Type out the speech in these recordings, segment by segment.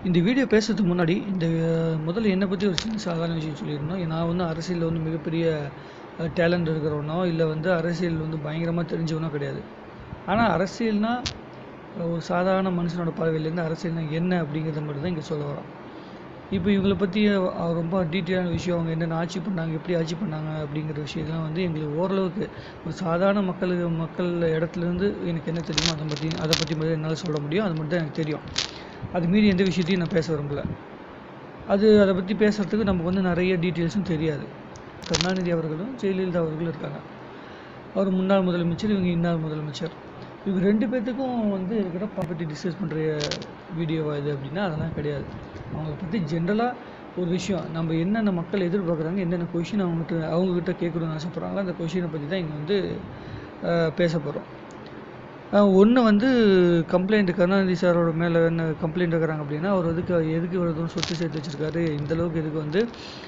இந்த வீடியோ பேசுறதுக்கு முன்னாடி முதல்ல என்னை பற்றி ஒரு சின்ன சாதாரண விஷயம் சொல்லிடணும். நான் வந்து அரசியலில் வந்து மிகப்பெரிய டேலண்ட் இருக்கிறவனோ இல்லை வந்து அரசியல் வந்து பயங்கரமாக தெரிஞ்சவனோ கிடையாது. ஆனால் அரசியல்னால் ஒரு சாதாரண மனுஷனோட பார்வையிலேருந்து அரசியல்னா என்ன அப்படிங்கிறத மட்டும் தான் இங்கே சொல்ல வரோம். இப்போ இவங்களை பற்றி ரொம்ப டீட்டெயிலான விஷயம், அவங்க என்னென்ன ஆட்சி பண்ணாங்க, எப்படி ஆட்சி பண்ணாங்க அப்படிங்கிற விஷயம்லாம் வந்து எங்களுக்கு ஓரளவுக்கு ஒரு சாதாரண மக்கள் இடத்துலேருந்து எனக்கு என்ன தெரியுமோ அதை பற்றி மட்டும் என்னால் சொல்ல முடியும். அது மட்டும் தான் எனக்கு தெரியும். அது மீறி எந்த விஷயத்தையும் நான் பேச விரும்பல. அதை பற்றி பேசுகிறதுக்கு நமக்கு வந்து நிறைய டீட்டெயில்ஸும் தெரியாது. கருணாநிதி அவர்களும் ஜெயலலிதா அவர்களும் இருக்காங்க. அவர் முன்னாள் முதலமைச்சர், இவங்க இன்னார் முதலமைச்சர். இவங்க 2 பேர்த்துக்கும் வந்து இருக்கிற பற்றி டிஸ்கஸ் பண்ணுற வீடியோவா இது அப்படின்னா அதெல்லாம் கிடையாது. அவங்கள பற்றி ஜென்ரலாக ஒரு விஷயம், நம்ம என்னென்ன மக்கள் எதிர்பார்க்குறாங்க, என்னென்ன கொஷின் அவங்கக்கிட்ட கேட்கணும்னு ஆசைப்பட்றாங்களோ அந்த கொஷினை பற்றி தான் இங்கே வந்து பேச போகிறோம். ஒன்று வந்து கம்ப்ளைண்ட், கருணாநிதி சாரோட மேலே என்ன கம்ப்ளைண்ட் வைக்கிறாங்க அப்படின்னா, அவர் எதுக்கு இவ்வளோ சொத்து சேர்த்து வச்சுருக்காரு, இந்தளவுக்கு எதுக்கு வந்து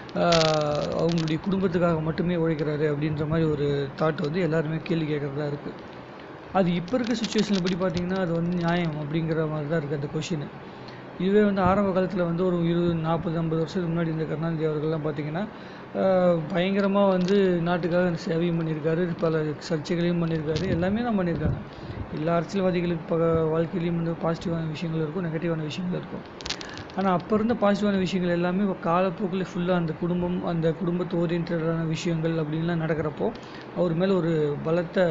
அவங்களுடைய குடும்பத்துக்காக மட்டுமே உழைக்கிறாரு அப்படின்ற மாதிரி ஒரு தாட் வந்து எல்லாருமே கேள்வி கேட்குறதா இருக்குது. அது இப்போ இருக்க சுச்சுவேஷனில் எப்படி பார்த்தீங்கன்னா அது வந்து நியாயம் அப்படிங்கிற மாதிரி தான் இருக்குது அந்த கொஷின். இதுவே வந்து ஆரம்ப காலத்தில் வந்து ஒரு 20, 40, 50 வருஷத்துக்கு முன்னாடி இந்த கருணாநிதி அவர்கள்லாம் பார்த்திங்கன்னா பயங்கரமாக வந்து நாட்டுக்காக சேவையும் பண்ணியிருக்காரு, பல சர்ச்சைகளையும் பண்ணியிருக்காரு, எல்லாமே தான் பண்ணியிருக்காங்க. எல்லா அரசியல்வாதிகளுக்கு வாழ்க்கையிலையும் வந்து பாசிட்டிவான விஷயங்கள் இருக்கும், நெகட்டிவான விஷயங்கள் இருக்கும். ஆனால் அப்போ இருந்த பாசிட்டிவான விஷயங்கள் எல்லாமே காலப்போக்கில் ஃபுல்லாக அந்த குடும்பத்து ஓரியன்டான விஷயங்கள் அப்படின்லாம் நடக்கிறப்போ அவர் மேலே ஒரு பலத்த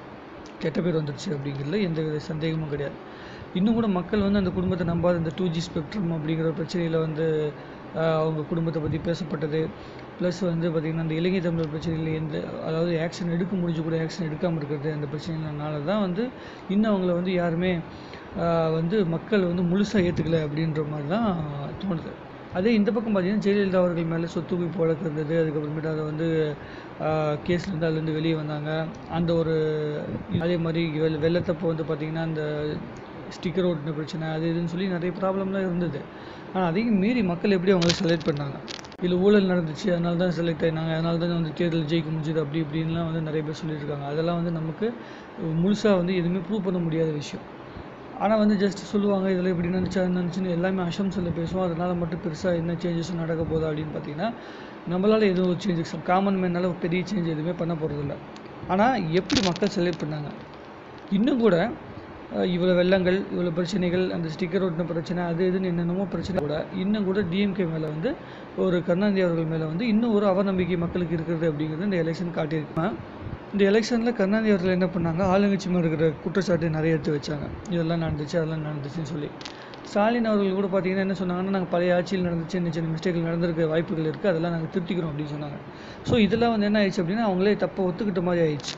கெட்ட பேர் வந்துடுச்சு அப்படிங்கிறதுல எந்த வித சந்தேகமும் கிடையாது. இன்னும் கூட மக்கள் வந்து அந்த குடும்பத்தை நம்பாத இந்த 2G ஸ்பெக்ட்ரம் அப்படிங்கிற பிரச்சனையில் வந்து அவங்க குடும்பத்தை பற்றி பேசப்பட்டது. ப்ளஸ் வந்து பார்த்திங்கன்னா அந்த இலங்கை தமிழர் பிரச்சனையில் அதாவது ஆக்ஷன் எடுக்க முடிஞ்சு கூட ஆக்ஷன் எடுக்காமல் இருக்கிறது, அந்த பிரச்சனைனால தான் வந்து இன்னும் அவங்கள வந்து யாருமே வந்து மக்கள் வந்து முழுசாக ஏற்றுக்கலை அப்படின்ற மாதிரி தான் தோணுது. அதே இந்த பக்கம் பார்த்திங்கன்னா ஜெயலலிதா அவர்கள் மேலே சொத்து குவிப்பு வழக்கு இருந்தது. அதுக்கப்புறமேட்டு அதை வந்து கேஸ்லேருந்து அதுலேருந்து வெளியே வந்தாங்க. அந்த ஒரு அதே மாதிரி வெள்ளத்தப்போ வந்து பார்த்திங்கன்னா அந்த ஸ்டிக்கர் ஓட்டின பிரச்சனை அது இதுன்னு சொல்லி நிறைய ப்ராப்ளம்லாம் இருந்தது. ஆனால் அதையும் மீறி மக்கள் எப்படி அவங்கள செலக்ட் பண்ணாங்க, இல்லை ஊழல் நடந்துச்சு அதனால தான் செலக்ட் ஆகினாங்க, அதனால தான் வந்து தேர்தல் ஜெயிக்க முடிஞ்சுது அப்படி இப்படின்லாம் வந்து நிறைய பேர் சொல்லியிருக்காங்க. அதெல்லாம் வந்து நமக்கு முழுசாக வந்து எதுவுமே ப்ரூவ் பண்ண முடியாத விஷயம். ஆனால் வந்து ஜஸ்ட் சொல்லுவாங்க, இதில் இப்படி நினச்சின்னு எல்லாமே அசம்ஷனில் பேசுவோம். அதனால் மட்டும் பெருசாக என்ன சேஞ்சஸும் நடக்க போதா அப்படின்னு பார்த்தீங்கன்னா நம்மளால் எதுவும் ஒரு சேஞ்சஸ் காமன் மேனால் பெரிய சேஞ்ச் எதுவுமே பண்ண போகிறதில்ல. ஆனால் எப்படி மக்கள் செலக்ட் பண்ணாங்க, இன்னும் கூட இவ்வளோ வெள்ளங்கள், இவ்வளோ பிரச்சனைகள், அந்த ஸ்டிக்கர் ஓட்டின பிரச்சனை, அது இதுன்னு என்னென்னமோ பிரச்சனை கூட இன்னும் கூட DMK மேலே வந்து ஒரு கருணாநிதி அவர்கள் மேலே வந்து இன்னும் ஒரு அவநம்பிக்கை மக்களுக்கு இருக்கிறது அப்படிங்கிறது இந்த எலெக்ஷன் காட்டியிருக்காங்க. இந்த எலெக்ஷனில் கருணாநிதி அவர்கள் என்ன பண்ணாங்க, ஆளுங்கட்சி மேலே இருக்கிற குற்றச்சாட்டு நிறைய எடுத்து வச்சாங்க. இதெல்லாம் நடந்துச்சு அதெல்லாம் நடந்துச்சுன்னு சொல்லி. ஸ்டாலின் அவர்கள் கூட பார்த்தீங்கன்னா என்ன சொன்னாங்கன்னா, நாங்கள் பழைய ஆட்சியில் நடந்துச்சு சின்ன சின்ன மிஸ்டேக்கள் நடந்திருக்க வாய்ப்புகள் இருக்குது, அதெல்லாம் நாங்கள் திருத்திக்கிறோம் அப்படின்னு சொன்னாங்க. ஸோ இதெல்லாம் வந்து என்ன ஆயிடுச்சு அப்படின்னா அவங்களே தப்பை ஒத்துக்கிட்ட மாதிரி ஆயிடுச்சு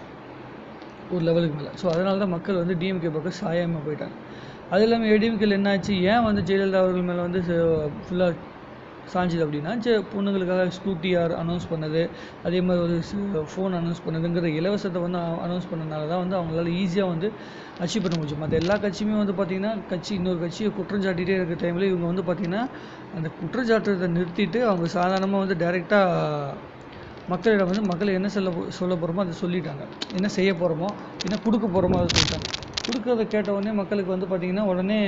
ஒரு லெவலுக்கு மேலே. ஸோ அதனால தான் மக்கள் வந்து DMK பக்கம் சாயாமல் போயிட்டாங்க. அது இல்லாமல் ADMKல என்ன ஆச்சு, ஏன் வந்து ஜெயலலிதா அவர்கள் மேலே வந்து ஃபுல்லாக சாஞ்சுது அப்படின்னா, பொண்ணுங்களுக்காக ஸ்கூட்டி அனௌன்ஸ் பண்ணது, அதே மாதிரி ஒரு ஃபோன் அனௌன்ஸ் பண்ணதுங்கிற இலவசத்தை வந்து அனௌன்ஸ் பண்ணதுனால தான் வந்து அவங்களால ஈஸியாக வந்து அச்சீவ் பண்ண முடியும். மற்ற எல்லா கட்சியுமே வந்து பார்த்திங்கன்னா இன்னொரு கட்சியை குற்றம் சாட்டிகிட்டே இருக்கிற டைமில் இவங்க வந்து பார்த்திங்கன்னா அந்த குற்றச்சாட்டத்தை நிறுத்திட்டு அவங்க சாதாரணமாக வந்து டைரெக்டாக மக்களிடம் வந்து மக்களை என்ன சொல்ல போகிறோமோ அதை சொல்லிட்டாங்க, என்ன செய்ய போகிறோமோ என்ன கொடுக்க போகிறோமோ அதை சொல்லிட்டாங்க. கொடுக்கறத கேட்ட உடனே மக்களுக்கு வந்து பார்த்திங்கன்னா உடனே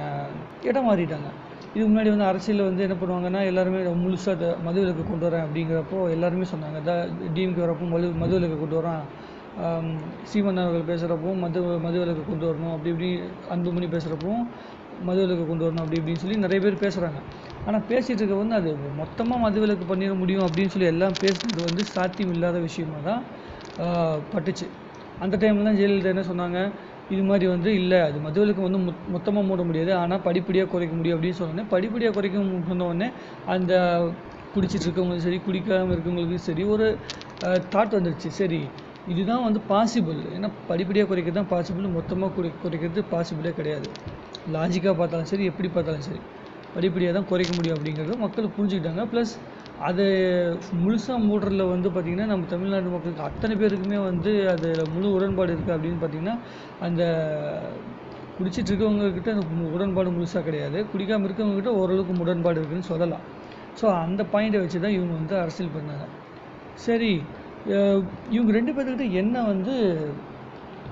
இடம் மாறிட்டாங்க. இதுக்கு முன்னாடி வந்து அரசியலில் வந்து என்ன பண்ணுவாங்கன்னா எல்லாருமே முழுசாக மதுவிலக்கு கொண்டு வரேன் அப்படிங்கிறப்போ எல்லாருமே சொன்னாங்க, DMK வரப்போ மதுவிலக்கு கொண்டு வரான், சீமன் அவர்கள் பேசுகிறப்பவும் மதுவிலக்கு கொண்டு வரணும், அப்படி இப்படி அன்புமணி பேசுகிறப்பவும் மதுவிலக்கு கொண்டு வரணும் அப்படி இப்படின்னு சொல்லி நிறைய பேர் பேசுகிறாங்க. ஆனால் பேசிகிட்டு இருக்க வந்து அது மொத்தமாக மதுவிலக்கு பண்ணிட முடியும் அப்படின்னு சொல்லி எல்லாம் பேசுகிறது வந்து சாத்தியம் இல்லாத விஷயமாக தான் பட்டுச்சு. அந்த டைமில் தான் ஜெயலலிதா என்ன சொன்னாங்க, இது மாதிரி வந்து இல்லை, அது மதுவிலக்கு வந்து மொத்தமாக மூட முடியாது, ஆனால் படிப்படியாக குறைக்க முடியும் அப்படின்னு சொன்னோடனே படிப்படியாக குறைக்க சொன்னோடனே அந்த குடிச்சிட்டு இருக்கவங்களும் சரி குடிக்காமல் இருக்கவங்களுக்கும் சரி ஒரு தாட் வந்துடுச்சு, சரி இதுதான் வந்து பாசிபிள், ஏன்னா படிப்படியாக குறைக்கிறது தான் பாசிபிள், மொத்தமாக குறைக்கிறது பாசிபிளே கிடையாது. லாஜிக்காக பார்த்தாலும் சரி எப்படி பார்த்தாலும் சரி படிப்படியாக தான் குறைக்க முடியும் அப்படிங்கிறத மக்கள் புரிஞ்சுக்கிட்டாங்க. ப்ளஸ் அதை முழுசாக மூடுறதுல வந்து பார்த்திங்கன்னா நம்ம தமிழ்நாட்டு மக்களுக்கு அத்தனை பேருக்குமே வந்து அதில் முழு உடன்பாடு இருக்குது அப்படின்னு பார்த்திங்கன்னா அந்த குடிச்சிட்டு இருக்கவங்கக்கிட்ட அந்த உடன்பாடு முழுசாக கிடையாது, குடிக்காமல் இருக்கவங்கக்கிட்ட ஓரளவுக்கு உடன்பாடு இருக்குதுன்னு சொல்லலாம். ஸோ அந்த பாயிண்ட்டை வச்சு தான் இவங்க வந்து அரசியல் பண்ணாங்க. சரி, இவங்க 2 பேர்த்துக்கிட்ட என்ன வந்து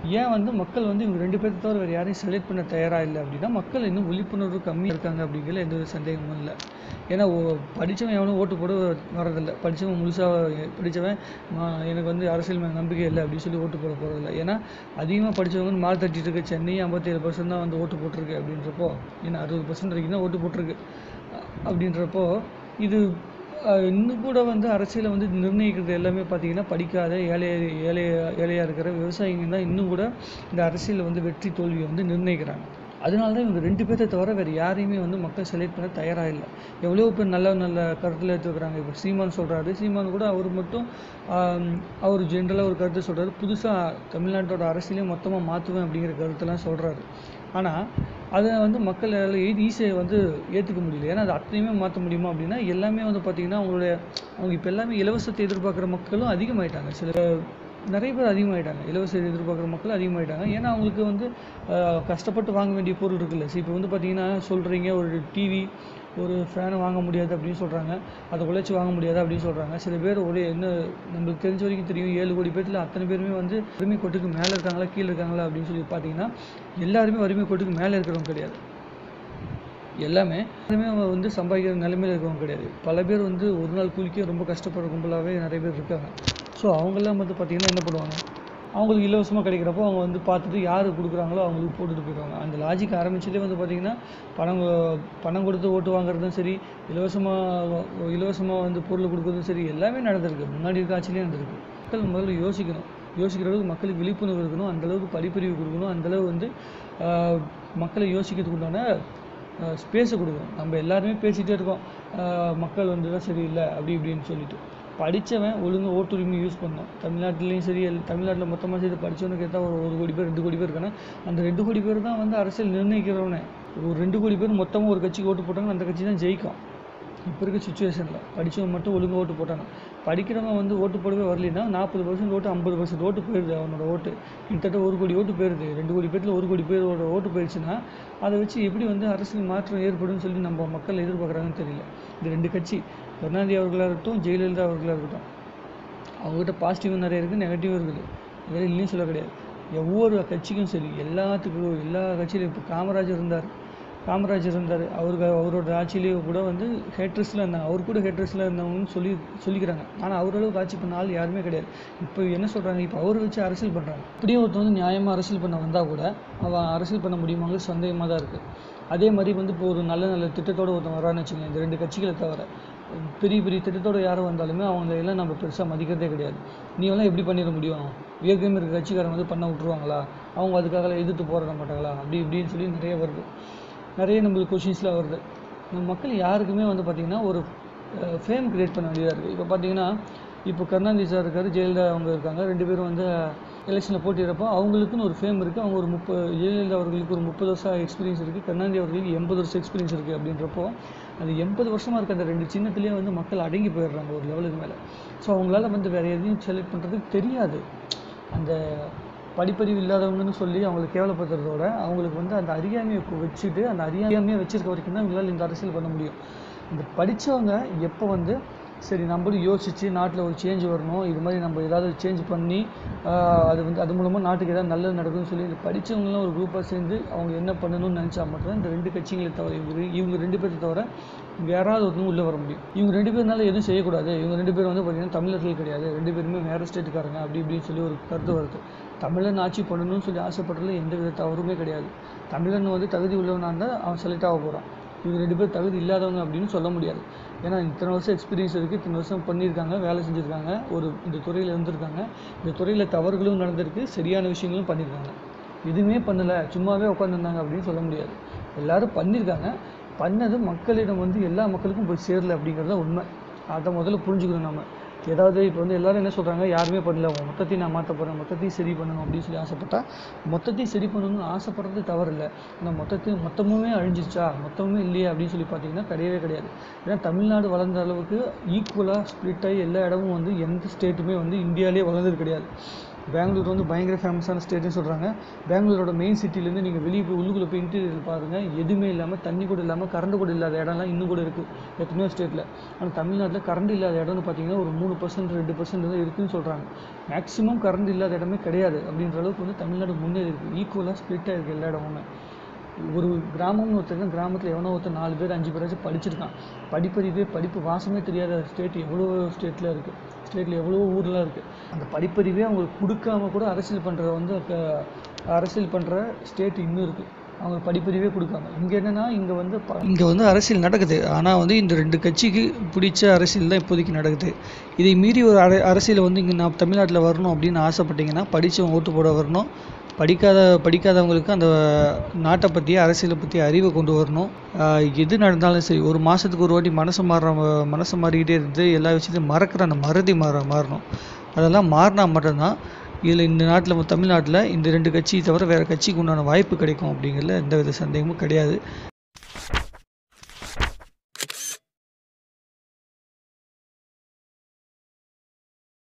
ஏன் வந்து மக்கள் வந்து இவங்க 2 பேர்த்த தவிர வேறு யாரையும் செலக்ட் பண்ண தயாராக இல்லை அப்படின்னா, மக்கள் இன்னும் விழிப்புணர்வு கம்மியாக இருக்காங்க அப்படிங்கிற எந்த ஒரு சந்தேகமும் இல்லை. ஏன்னா படித்தவன் எவனும் ஓட்டு போட வரதில்லை. படித்தவன் முழுசாக படித்தவன் எனக்கு வந்து அரசியல் மேலே நம்பிக்கை இல்லை அப்படின்னு சொல்லி ஓட்டு போட போகிறதில்ல. ஏன்னா அதிகமாக படித்தவங்க மார்க் தட்டிட்டு இருக்க சென்னை 57% தான் வந்து ஓட்டு போட்டிருக்கு அப்படின்றப்போ, ஏன்னா 60% வரைக்கும் தான் ஓட்டு போட்டிருக்கு அப்படின்றப்போ, இது இன்னும் கூட வந்து அரசியலை வந்து நிர்ணயிக்கிறது எல்லாமே பார்த்திங்கன்னா படிக்காத ஏழையாக இருக்கிற விவசாயிங்க தான் இன்னும் கூட இந்த அரசியலில் வந்து வெற்றி தோல்வியை வந்து நிர்ணயிக்கிறாங்க. அதனால தான் இவங்க 2 பேர்த்த தவிர வேறு யாரையுமே வந்து மக்கள் செலக்ட் பண்ண தயாராக இல்லை. எவ்வளோ பேர் நல்ல கருத்தில் எடுத்துக்கிறாங்க. இப்போ சீமான் சொல்கிறாரு, சீமான் கூட அவர் மட்டும் அவர் ஜென்ரலாக ஒரு கருத்து சொல்கிறாரு, புதுசாக தமிழ்நாட்டோட அரசியலையும் மொத்தமாக மாற்றுவேன் அப்படிங்கிற கருத்தெல்லாம் சொல்கிறாரு. ஆனால் அதை வந்து மக்கள் ஈஸியாக வந்து ஏற்றுக்க முடியல. ஏன்னா அது அத்தனையுமே மாற்ற முடியுமா அப்படின்னா, எல்லாமே வந்து பார்த்திங்கன்னா அவங்க இப்போ எல்லாமே இலவசத்தை எதிர்பார்க்குற மக்களும் அதிகமாகிட்டாங்க. நிறைய பேர் அதிகமாகிட்டாங்க. இலவசத்தை எதிர்பார்க்குற மக்கள் அதிகமாகிட்டாங்க. ஏன்னா அவங்களுக்கு வந்து கஷ்டப்பட்டு வாங்க வேண்டிய பொருள் இருக்குல்ல. இப்போ வந்து பார்த்திங்கன்னா சொல்கிறீங்க, ஒரு டிவி ஒரு ஃபேனை வாங்க முடியாது அப்படின்னு சொல்கிறாங்க, அதை உழைச்சி வாங்க முடியாது அப்படின்னு சொல்கிறாங்க. சில பேர் நம்மளுக்கு தெரிஞ்ச வரைக்கும் தெரியும், 7 கோடி பேர்த்தில் அத்தனை பேருமே வந்து வறுமை கோட்டுக்கு மேலே இருக்காங்களா கீழே இருக்காங்களா அப்படின்னு சொல்லி பார்த்தீங்கன்னா, எல்லாருமே வறுமை கோட்டுக்கு மேலே இருக்கிறவங்க கிடையாது. எல்லாருமே வந்து சம்பாதிக்கிற நிலைமையில் இருக்கிறவங்க கிடையாது. பல பேர் வந்து ஒரு நாள் கூலிக்கே ரொம்ப கஷ்டப்படுற கும்பலாகவே நிறைய பேர் இருக்காங்க. ஸோ அவங்கெல்லாம் வந்து பார்த்திங்கன்னா என்ன பண்ணுவாங்க, அவங்களுக்கு இலவசமாக கிடைக்கிறப்போ அவங்க வந்து பார்த்துட்டு யார் கொடுக்குறாங்களோ அவங்களுக்கு போட்டுட்டு போயிடுவாங்க. அந்த லாஜிக் ஆரம்பிச்சதே வந்து பார்த்திங்கன்னா, பணம் கொடுத்து ஓட்டு வாங்குறதும் சரி, இலவசமாக வந்து பொருள் கொடுக்குறதும் சரி, எல்லாமே நடந்திருக்கு. முன்னாடி இருக்க ஆட்சியிலே நடந்திருக்கு. மக்கள் முதல்ல யோசிக்கிற அளவுக்கு மக்களுக்கு விழிப்புணர்வு இருக்கணும், அந்தளவுக்கு படிப்பறிவு கொடுக்கணும், அந்தளவு வந்து மக்களை யோசிக்கிறதுக்கு உண்டான ஸ்பேஸை கொடுக்கணும். நம்ம எல்லாருமே பேசிகிட்டே இருக்கோம், மக்கள் வந்து தான் சரியில்லை அப்படி இப்படின்னு சொல்லிட்டு. படித்தவன் ஒழுங்காக ஓட்டுரிமை யூஸ் பண்ணோம். தமிழ்நாட்டிலையும் சரி, தமிழ்நாட்டில் மொத்தமாக சரி படித்தவனுக்கு கேட்டால் ஒரு 1 கோடி பேர் 2 கோடி பேர் இருக்கானா, அந்த 2 கோடி பேர் தான் வந்து அரசியல் நிர்ணயிக்கிறவனே. ஒரு 2 கோடி பேர் மொத்தமாக ஒரு கட்சிக்கு ஓட்டு போட்டாங்கன்னா அந்த கட்சி தான் ஜெயிக்கும். இப்போ இருக்க சுச்சுவேஷனில் படித்தவன் மட்டும் ஒழுங்காக ஓட்டு போட்டாங்க. படிக்கிறவன் வந்து ஓட்டு போடவே வரலைன்னா 40% ஓட்டு 50% ஓட்டு போயிடுது. அவனோட ஓட்டு கிட்டத்தட்ட 1 கோடி ஓட்டு போயிடுது. 2 கோடி பேரில் 1 கோடி பேரோட ஓட்டு போயிடுச்சுன்னா அதை வச்சு எப்படி வந்து அரசியல் மாற்றம் ஏற்படும் சொல்லி நம்ம மக்கள் எதிர்பார்க்குறாங்கன்னு தெரியல. இந்த 2 கட்சி, கருணாநிதி அவர்களாக இருக்கட்டும், ஜெயலலிதா அவர்களாக இருக்கட்டும், அவங்ககிட்ட பாசிட்டிவும் நிறைய இருக்குது, நெகட்டிவும் இருக்குது. இதெல்லாம் இல்லைன்னு சொல்ல கிடையாது. ஒவ்வொரு கட்சிக்கும் சரி, எல்லா கட்சியிலும் இப்போ காமராஜர் இருந்தார், அவரோட ஆட்சியிலேயே கூட வந்து ஹேட்ரஸில் இருந்தாங்க. அவர் கூட ஹேட்ரஸில் இருந்தவங்கன்னு சொல்லிக்கிறாங்க. ஆனால் அவரளவுக்கு ஆட்சி பண்ண ஆள் யாருமே கிடையாது. இப்போ என்ன சொல்கிறாங்க, இப்போ அவர் வச்சு அரசியல் பண்ணுறாங்க. இப்படியே ஒருத்தர் வந்து நியாயமாக அரசியல் பண்ண வந்தால் கூட அவன் அரசியல் பண்ண முடியுமாங்க சந்தேகமாக தான் இருக்குது. அதே மாதிரி வந்து இப்போ ஒரு நல்ல திட்டத்தோடு ஒருத்தன் வரான்னு வச்சுக்கோங்க, இந்த 2 கட்சிகளை தவிர பெரிய திட்டத்தோடு யாரும் வந்தாலுமே அவங்க எல்லாம் நம்ம பெருசாக மதிக்கிறதே கிடையாது. நீ எல்லாம் எப்படி பண்ணிட முடியும், ஏற்கனவே இருக்க கட்சிக்காரன் வந்து பண்ண விட்ருவாங்களா, அவங்க அதுக்காக எதிர்த்து போராட மாட்டாங்களா, அப்படி இப்படின்னு சொல்லி நிறைய நம்மளுக்கு கொஷின்ஸ்லாம் வருது. நம்ம மக்கள் யாருக்குமே வந்து பார்த்திங்கன்னா ஒரு ஃபேம் க்ரியேட் பண்ண வேண்டியதாக இருக்குது. இப்போ பார்த்திங்கன்னா, இப்போ கருணாநிதி சார் இருக்கார், ஜெயலலிதா அவங்க இருக்காங்க. 2 பேரும் வந்து எலெக்ஷனில் போட்டியிடப்போ அவங்களுக்குன்னு ஒரு ஃபேம் இருக்குது. அவங்க ஜெயலலிதா அவர்களுக்கு ஒரு 30 வருஷம் எக்ஸ்பீரியன்ஸ் இருக்குது, கருணாநிதி அவர்களுக்கு 80 வருஷம் எக்ஸ்பீரியன்ஸ் இருக்குது. அப்படின்றப்போ அந்த 80 வருஷமாக இருக்க அந்த 2 சின்னத்துலேயே வந்து மக்கள் அடங்கி போயிடுறாங்க ஒரு லெவலுக்கு மேலே. ஸோ அவங்களால வந்து வேறு எதையும் செலக்ட் பண்ணுறதுக்கு தெரியாது. அந்த படிப்பறிவு இல்லாதவங்கன்னு சொல்லி அவங்களை கேவலப்படுத்துறதோட அவங்களுக்கு வந்து அந்த அறியாமையை வச்சுட்டு, அந்த அறியாமையை வச்சுருக்க வரைக்கும் தான் இவங்களால் இந்த அரசியல் பண்ண முடியும். இந்த படித்தவங்க எப்போ வந்து சரி நம்மளும் யோசித்து நாட்டில் ஒரு சேஞ்ச் வரணும், இது மாதிரி நம்ம ஏதாவது சேஞ்ச் பண்ணி அது மூலமாக நாட்டுக்கு ஏதாவது நல்லது நடக்குதுன்னு சொல்லி இந்த படித்தவங்களாம் ஒரு குரூப்பாக சேர்ந்து அவங்க என்ன பண்ணணும்னு நினச்சா மட்டும்தான் இந்த 2 கட்சிகளை தவிர இவங்க 2 பேரை தவிர யாராவது ஒருத்தவங்க உள்ளே வர முடியும். இவங்க 2 பேர்னால எதுவும் செய்யக்கூடாது, இவங்க 2 பேரும் வந்து பார்த்திங்கன்னா தமிழர்கள் கிடையாது, 2 பேருமே வேறு ஸ்டேட்டுக்காரங்க அப்படி இப்படின்னு சொல்லி ஒரு கருத்து வருது. தமிழன் ஆட்சி பண்ணணும்னு சொல்லி ஆசைப்படுறதுல எந்த வித தவறுமே கிடையாது. தமிழன் வந்து தகுதி உள்ளவனாக இருந்தால் அவன் செலக்ட் ஆக போகிறான். இவங்க 2 பேர் தகுதி இல்லாதவங்க அப்படின்னு சொல்ல முடியாது. ஏன்னா இத்தனை வருஷம் எக்ஸ்பீரியன்ஸ் இருக்குது, இத்தனை வருஷம் பண்ணியிருக்காங்க, வேலை செஞ்சுருக்காங்க, இந்த துறையில் இருந்திருக்காங்க, இந்த துறையில் தவறுகளும் நடந்திருக்கு, சரியான விஷயங்களும் பண்ணியிருக்காங்க. எதுவுமே பண்ணலை, சும்மாவே உட்காந்துருந்தாங்க அப்படின்னு சொல்ல முடியாது. எல்லோரும் பண்ணியிருக்காங்க. பண்ணது மக்களிடம் வந்து எல்லா மக்களுக்கும் போய் சேரலை அப்படிங்கிறது தான் உண்மை. அதை முதல்ல புரிஞ்சுக்கணும் நம்ம. ஏதாவது இப்போ வந்து எல்லோரும் என்ன சொல்கிறாங்க, யாருமே பண்ணல, மொத்தத்தையும் நான் மாற்ற போகிறேன், மொத்தத்தையும் சரி பண்ணணும் அப்படின்னு சொல்லி ஆசைப்பட்டால் மொத்தத்தையும் சரி பண்ணணும்னு ஆசைப்படுறது தவறு இல்லை. ஆனால் மொத்தமுமே அழிஞ்சிருச்சா, மொத்தமுமே இல்லையா அப்படின்னு சொல்லி பார்த்தீங்கன்னா கிடையவே கிடையாது. ஏன்னா தமிழ்நாடு வளர்ந்த அளவுக்கு ஈக்குவலாக ஸ்ப்ளிட் ஆகி எல்லா இடமும் வந்து எந்த ஸ்டேட்டுமே வந்து இந்தியாவிலே வளர்ந்தது கிடையாது. பெங்களூர் வந்து பயங்கர ஃபேமஸான ஸ்டேட்னு சொல்கிறாங்க. பெங்களூரோட மெயின் சிட்டிலேருந்து நீங்கள் வெளியே போய் உள்ளுக்குள்ளே போய் இன்டீரியர் பாருங்கள், எதுவுமே இல்லாமல், தண்ணி கூட இல்லாமல், கரண்ட் கூட இல்லாத இடம்லாம் இன்னும் கூட இருக்குது எத்தனையோ ஸ்டேட்டில். ஆனால் தமிழ்நாட்டில் கரண்ட் இல்லாத இடம்னு பார்த்தீங்கன்னா ஒரு 3% 2% தான் இருக்குதுன்னு சொல்கிறாங்க. மேக்ஸிமம் கரண்ட் இல்லாத இடமே கிடையாது அப்படின்ற அளவுக்கு வந்து தமிழ்நாடு முன்னேறி இருக்குது. ஈக்குவலாக ஸ்ப்ளிட்டாக இருக்குது எல்லா இடமுமே. ஒரு கிராமம்னு ஒருத்தர் கிராமத்தில் எவனோ ஒருத்தர் 4 பேர் 5 பேராச்சும் படிச்சிருக்கான். படிப்பு வாசமே தெரியாத ஸ்டேட் எவ்வளோ ஸ்டேட்டில் இருக்குது. ஸ்டேட்டில் எவ்வளோ ஊர்லாம் இருக்குது. அந்த படிப்பறிவே அவங்களுக்கு கொடுக்காம கூட அரசியல் பண்ணுற வந்து அரசியல் பண்ணுற ஸ்டேட் இன்னும் இருக்குது. அவங்க படிப்பறிவே கொடுக்காம. இங்கே என்னென்னா இங்கே வந்து அரசியல் நடக்குது. ஆனால் வந்து இந்த 2 கட்சிக்கு பிடிச்ச அரசியல் தான் இப்போதைக்கு நடக்குது. இதை மீறி ஒரு அரசியல் வந்து இங்கே நான் தமிழ்நாட்டில் வரணும் அப்படின்னு ஆசைப்பட்டீங்கன்னா படித்தவங்க ஓட்டு போட வரணும். படிக்காதவங்களுக்கு அந்த நாட்டை பற்றி அரசியலை பற்றி அறிவை கொண்டு வரணும். எது நடந்தாலும் சரி, ஒரு மாதத்துக்கு ஒரு வாட்டி மனசு மாறிக்கிட்டே இருந்து எல்லா விஷயத்தையும் மறக்கிற அந்த மறதி மாறணும். அதெல்லாம் மாறினா மட்டும்தான் இதில் இந்த நாட்டில் தமிழ்நாட்டில் இந்த 2 கட்சியை தவிர வேறு கட்சிக்கு உண்டான வாய்ப்பு கிடைக்கும் அப்படிங்கிறதுல எந்த வித சந்தேகமும் கிடையாது.